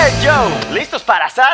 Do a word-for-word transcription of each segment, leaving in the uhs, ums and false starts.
Let's go. ¿Listos para asar?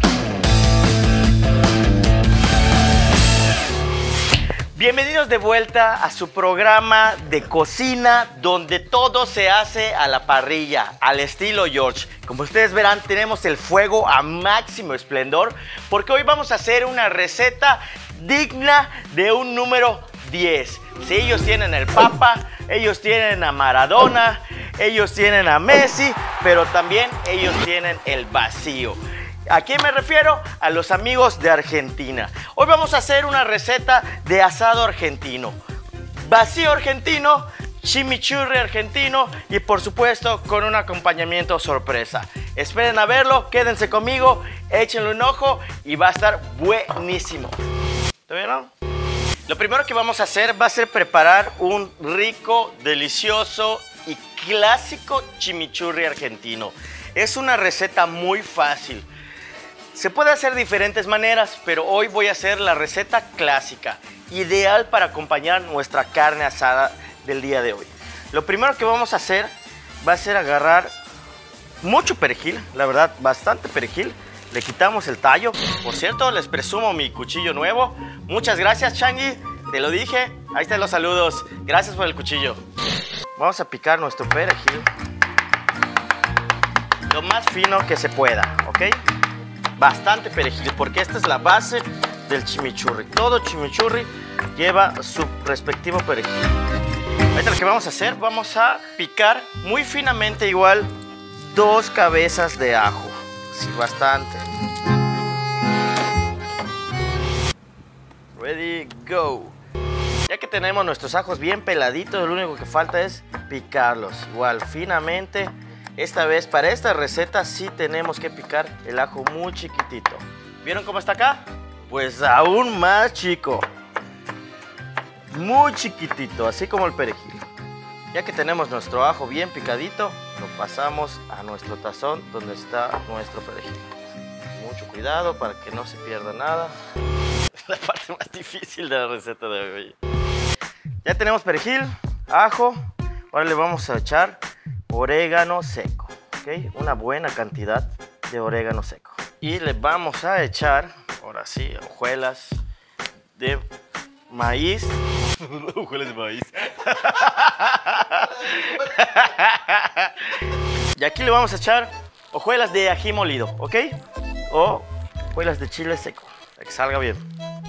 Bienvenidos de vuelta a su programa de cocina donde todo se hace a la parrilla, al estilo George. Como ustedes verán, tenemos el fuego a máximo esplendor porque hoy vamos a hacer una receta digna de un número diez. Si ellos tienen el Papa, ellos tienen a Maradona, ellos tienen a Messi, pero también ellos tienen el vacío. ¿A quién me refiero? A los amigos de Argentina. Hoy vamos a hacer una receta de asado argentino. Vacío argentino, chimichurri argentino y por supuesto con un acompañamiento sorpresa. Esperen a verlo, quédense conmigo, échenle un ojo y va a estar buenísimo. ¿Está bien, no? Lo primero que vamos a hacer va a ser preparar un rico, delicioso y clásico chimichurri argentino. Es una receta muy fácil. Se puede hacer de diferentes maneras, pero hoy voy a hacer la receta clásica, ideal para acompañar nuestra carne asada del día de hoy. Lo primero que vamos a hacer va a ser agarrar mucho perejil, la verdad, bastante perejil. Le quitamos el tallo. Por cierto, les presumo mi cuchillo nuevo. Muchas gracias, Changi, te lo dije. Ahí están los saludos. Gracias por el cuchillo. Vamos a picar nuestro perejil lo más fino que se pueda, ¿ok? Bastante perejil, porque esta es la base del chimichurri. Todo chimichurri lleva su respectivo perejil. Ahorita lo que vamos a hacer, vamos a picar muy finamente igual dos cabezas de ajo. Sí, bastante. Ready, go. Ya que tenemos nuestros ajos bien peladitos, lo único que falta es picarlos. Igual, finamente. Esta vez, para esta receta, sí tenemos que picar el ajo muy chiquitito. ¿Vieron cómo está acá? Pues aún más chico. Muy chiquitito, así como el perejil. Ya que tenemos nuestro ajo bien picadito, lo pasamos a nuestro tazón donde está nuestro perejil. Mucho cuidado para que no se pierda nada. Es la parte más difícil de la receta de hoy. Ya tenemos perejil, ajo. Ahora le vamos a echar orégano seco, ¿ok? Una buena cantidad de orégano seco. Y le vamos a echar, ahora sí, hojuelas de maíz. Hojuelas de maíz. Y aquí le vamos a echar hojuelas de ají molido, ¿ok? O hojuelas de chile seco, para que salga bien.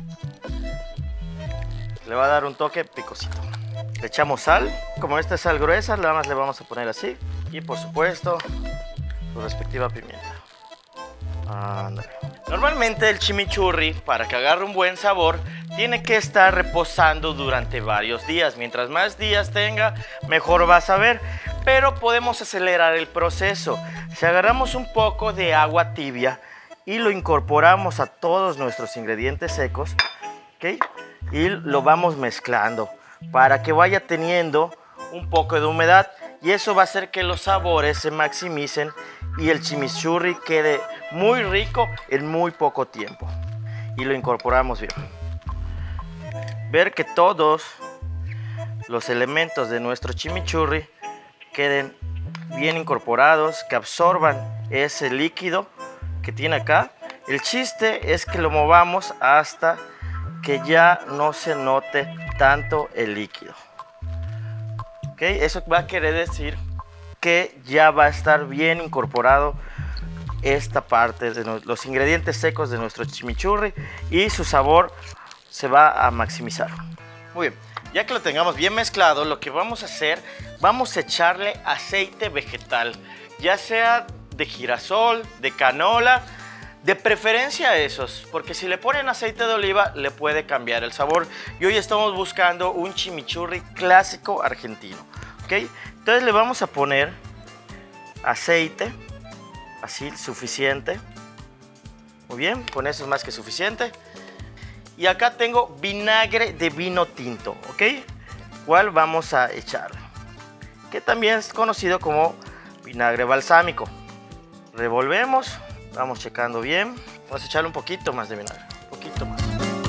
Le va a dar un toque picosito. Le echamos sal, como esta es sal gruesa, nada más le vamos a poner así. Y por supuesto, su respectiva pimienta. Ándale. Normalmente el chimichurri, para que agarre un buen sabor, tiene que estar reposando durante varios días. Mientras más días tenga, mejor va a saber. Pero podemos acelerar el proceso. Si agarramos un poco de agua tibia y lo incorporamos a todos nuestros ingredientes secos, ¿ok? Y lo vamos mezclando para que vaya teniendo un poco de humedad y eso va a hacer que los sabores se maximicen y el chimichurri quede muy rico en muy poco tiempo. Y lo incorporamos bien. Ver que todos los elementos de nuestro chimichurri queden bien incorporados, que absorban ese líquido que tiene acá. El chiste es que lo movamos hasta que ya no se note tanto el líquido. ¿Okay? Eso va a querer decir que ya va a estar bien incorporado esta parte de los ingredientes secos de nuestro chimichurri y su sabor se va a maximizar. Muy bien, ya que lo tengamos bien mezclado, lo que vamos a hacer, vamos a echarle aceite vegetal, ya sea de girasol, de canola, de preferencia esos, porque si le ponen aceite de oliva le puede cambiar el sabor. Y hoy estamos buscando un chimichurri clásico argentino, ¿ok? Entonces le vamos a poner aceite, así suficiente. Muy bien, con eso es más que suficiente. Y acá tengo vinagre de vino tinto, ¿ok? ¿Cuál vamos a echar? Que también es conocido como vinagre balsámico. Revolvemos. Vamos checando bien. Vamos a echarle un poquito más de vinagre. Un poquito más.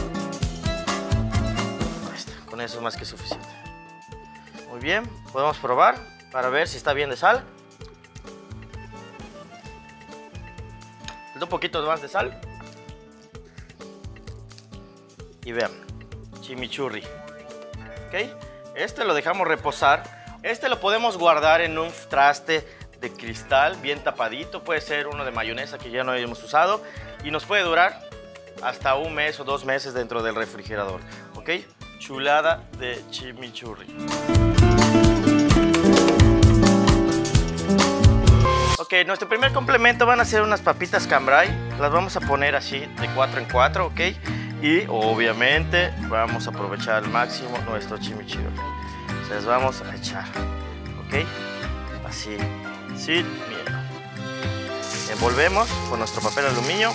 Ahí está. Con eso es más que suficiente. Muy bien. Podemos probar para ver si está bien de sal. Un poquito más de sal. Y vean, chimichurri. ¿Ok? Este lo dejamos reposar. Este lo podemos guardar en un traste de cristal bien tapadito. Puede ser uno de mayonesa que ya no hayamos usado. Y nos puede durar hasta un mes o dos meses dentro del refrigerador. ¿Ok? Chulada de chimichurri. Ok, nuestro primer complemento van a ser unas papitas cambray. Las vamos a poner así de cuatro en cuatro, ¿ok? Y obviamente vamos a aprovechar al máximo nuestro chimichurri. Se las vamos a echar, ¿ok? Así, sin miedo. Envolvemos con nuestro papel aluminio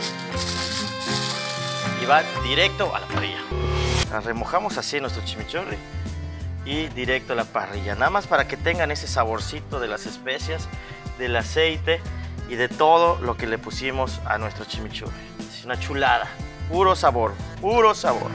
y va directo a la parrilla. Las remojamos así nuestro chimichurri y directo a la parrilla. Nada más para que tengan ese saborcito de las especias, del aceite y de todo lo que le pusimos a nuestro chimichurri. Es una chulada, puro sabor, puro sabor.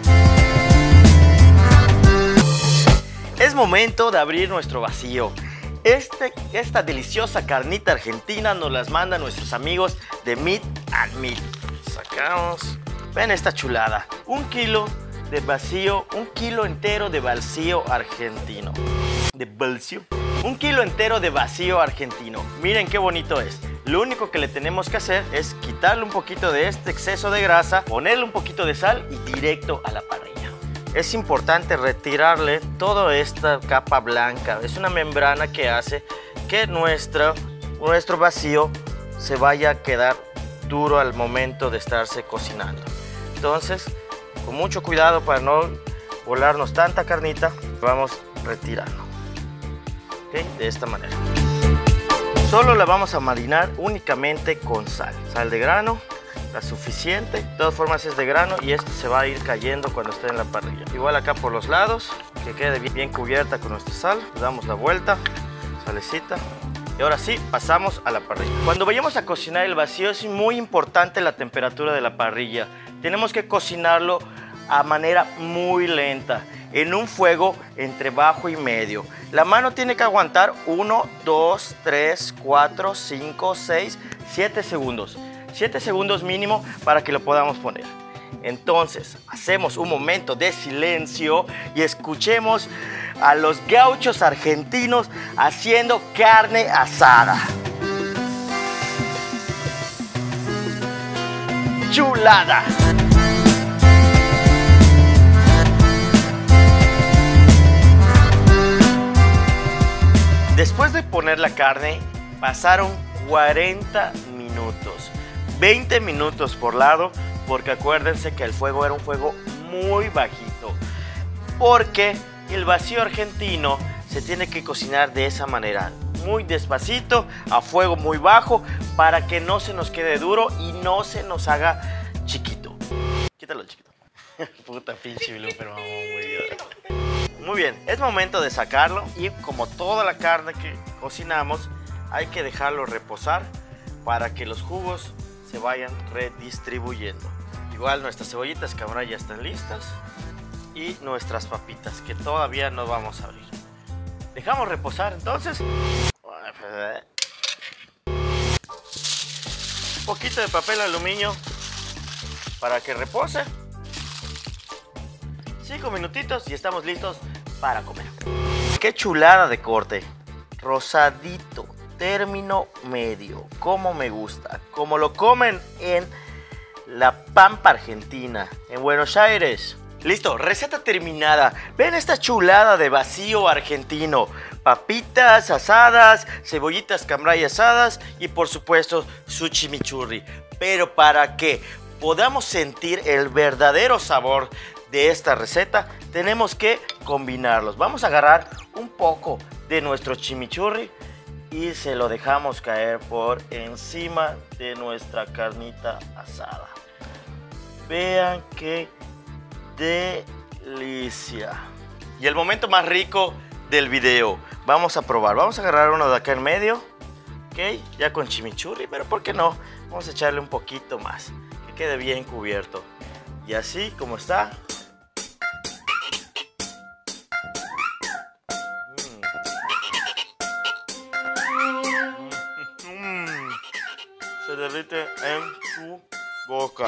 Es momento de abrir nuestro vacío. Este, esta deliciosa carnita argentina nos las mandan nuestros amigos de Meat and Meat. Sacamos, ven esta chulada, un kilo de vacío, un kilo entero de vacío argentino. De vacío. Un kilo entero de vacío argentino. Miren qué bonito es. Lo único que le tenemos que hacer es quitarle un poquito de este exceso de grasa, ponerle un poquito de sal y directo a la parrilla. Es importante retirarle toda esta capa blanca. Es una membrana que hace que nuestro, nuestro vacío se vaya a quedar duro al momento de estarse cocinando. Entonces, con mucho cuidado para no volarnos tanta carnita, vamos retirando. ¿Okay? De esta manera. Solo la vamos a marinar únicamente con sal. Sal de grano, la suficiente. De todas formas es de grano y esto se va a ir cayendo cuando esté en la parrilla. Igual acá por los lados, que quede bien, bien cubierta con nuestra sal. Le damos la vuelta, salecita. Y ahora sí, pasamos a la parrilla. Cuando vayamos a cocinar el vacío es muy importante la temperatura de la parrilla. Tenemos que cocinarlo a manera muy lenta, en un fuego entre bajo y medio. La mano tiene que aguantar uno, dos, tres, cuatro, cinco, seis, siete segundos. siete segundos mínimo para que lo podamos poner. Entonces, hacemos un momento de silencio y escuchemos a los gauchos argentinos haciendo carne asada. ¡Chulada! Después de poner la carne, pasaron cuarenta minutos. veinte minutos por lado, porque acuérdense que el fuego era un fuego muy bajito. Porque el vacío argentino se tiene que cocinar de esa manera, muy despacito, a fuego muy bajo, para que no se nos quede duro y no se nos haga chiquito. Quítalo, chiquito. Puta pinche blooper, mamón, muy bien. Muy bien, es momento de sacarlo y como toda la carne que cocinamos, hay que dejarlo reposar para que los jugos se vayan redistribuyendo. Igual nuestras cebollitas cambray ya están listas y nuestras papitas que todavía no vamos a abrir. Dejamos reposar entonces. Un poquito de papel aluminio para que repose. Cinco minutitos y estamos listos para comer. Qué chulada de corte. Rosadito, término medio, como me gusta, como lo comen en la Pampa Argentina, en Buenos Aires. Listo, receta terminada. Ven esta chulada de vacío argentino. Papitas asadas, cebollitas cambray asadas y por supuesto su chimichurri. Pero para que podamos sentir el verdadero sabor de esta receta, tenemos que combinarlos. Vamos a agarrar un poco de nuestro chimichurri y se lo dejamos caer por encima de nuestra carnita asada. Vean qué delicia. Y el momento más rico del video. Vamos a probar. Vamos a agarrar uno de acá en medio. Ok, ya con chimichurri, pero ¿por qué no? Vamos a echarle un poquito más. Que quede bien cubierto. Y así como está. derrite en tu boca.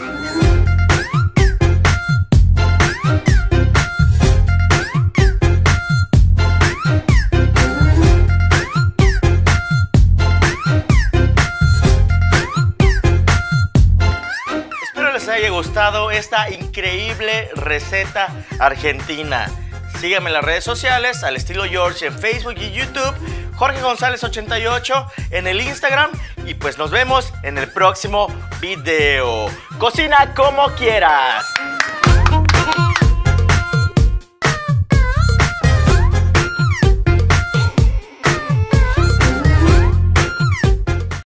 Espero les haya gustado esta increíble receta argentina. Síganme en las redes sociales, al estilo George, en Facebook y YouTube, Jorge González ochenta y ocho en el Instagram, y pues nos vemos en el próximo video. Cocina como quieras.